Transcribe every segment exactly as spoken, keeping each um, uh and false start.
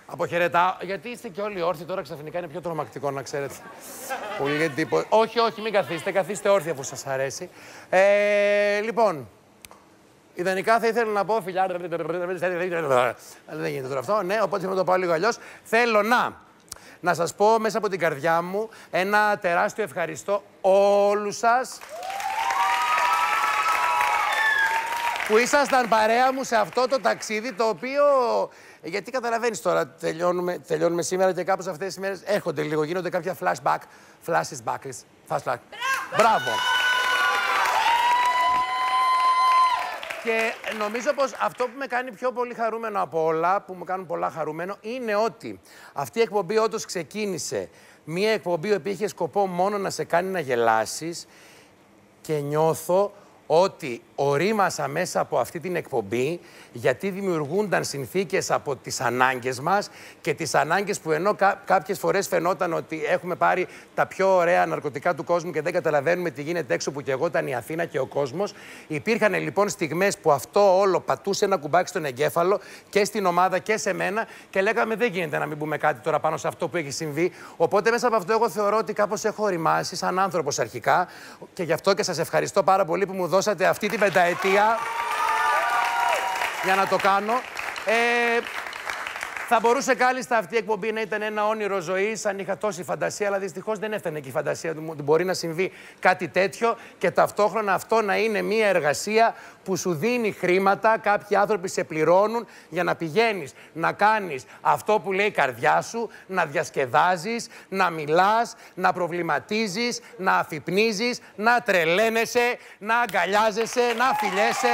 Αποχαιρετάω. Γιατί είστε και όλοι όρθιοι τώρα, ξαφνικά είναι πιο τρομακτικό, να ξέρετε. Πολύ εντύπωση. Όχι, όχι, μην καθίστε. Καθίστε όρθιοι αφού σας αρέσει. Ε, λοιπόν, ιδανικά θα ήθελα να πω φιλιά. Δεν γίνεται τώρα αυτό. Ναι, οπότε θα το πάω λίγο αλλιώς. Θέλω να. Να σας πω μέσα από την καρδιά μου ένα τεράστιο ευχαριστώ όλους σας που ήσασταν παρέα μου σε αυτό το ταξίδι, το οποίο... Γιατί καταλαβαίνεις τώρα, τελειώνουμε, τελειώνουμε σήμερα και κάπως αυτές τις μέρες έρχονται λίγο, γίνονται κάποια flashback, flashes back, flashback. Μπράβο! Και νομίζω πως αυτό που με κάνει πιο πολύ χαρούμενο από όλα, που μου κάνουν πολλά χαρούμενο, είναι ότι αυτή η εκπομπή όντως ξεκίνησε μία εκπομπή που είχε σκοπό μόνο να σε κάνει να γελάσεις και νιώθω ότι ορίμασα μέσα από αυτή την εκπομπή γιατί δημιουργούνταν συνθήκες από τις ανάγκες μας και τις ανάγκες που ενώ κά κάποιες φορές φαινόταν ότι έχουμε πάρει τα πιο ωραία ναρκωτικά του κόσμου και δεν καταλαβαίνουμε τι γίνεται έξω, που και εγώ ήταν η Αθήνα και ο κόσμος. Υπήρχαν λοιπόν στιγμές που αυτό όλο πατούσε ένα κουμπάκι στον εγκέφαλο και στην ομάδα και σε μένα και λέγαμε δεν γίνεται να μην πούμε κάτι τώρα πάνω σε αυτό που έχει συμβεί. Οπότε μέσα από αυτό εγώ θεωρώ ότι κάπως έχω οριμάσει σαν άνθρωπος αρχικά και γι' αυτό και σας ευχαριστώ πάρα πολύ που μου δώσατε αυτή την πενταετία για να το κάνω. Ε, θα μπορούσε κάλλιστα αυτή η εκπομπή να ήταν ένα όνειρο ζωής, αν είχα τόση φαντασία, αλλά δυστυχώς δεν έφτανε και η φαντασία του ότι μπορεί να συμβεί κάτι τέτοιο και ταυτόχρονα αυτό να είναι μια εργασία που σου δίνει χρήματα, κάποιοι άνθρωποι σε πληρώνουν για να πηγαίνεις, να κάνεις αυτό που λέει η καρδιά σου, να διασκεδάζεις, να μιλάς, να προβληματίζεις, να αφυπνίζεις, να τρελαίνεσαι, να αγκαλιάζεσαι, να φιλιέσαι.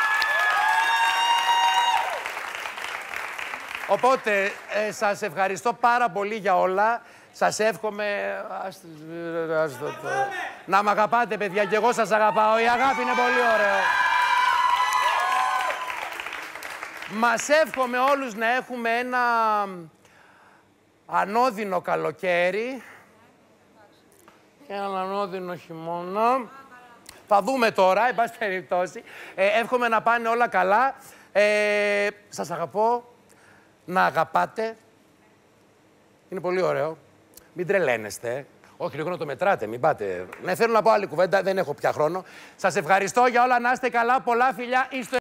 Οπότε, ε, σας ευχαριστώ πάρα πολύ για όλα. Σας εύχομαι... Ας, ας, το, το... Να μ' αγαπάτε, παιδιά, και εγώ σας αγαπάω. Η αγάπη είναι πολύ ωραίο. Μας εύχομαι όλους να έχουμε ένα ανώδυνο καλοκαίρι και έναν ανώδυνο χειμώνα. Θα δούμε τώρα, εν πάση περιπτώσει. Ε, εύχομαι να πάνε όλα καλά. Ε, σας αγαπώ. Να αγαπάτε. Είναι πολύ ωραίο. Μην τρελαίνεστε. Όχι, λίγο να το μετράτε, μην πάτε. Ναι, θέλω να πω άλλη κουβέντα, δεν έχω πια χρόνο. Σας ευχαριστώ για όλα, να είστε καλά, πολλά φιλιά. Είστε...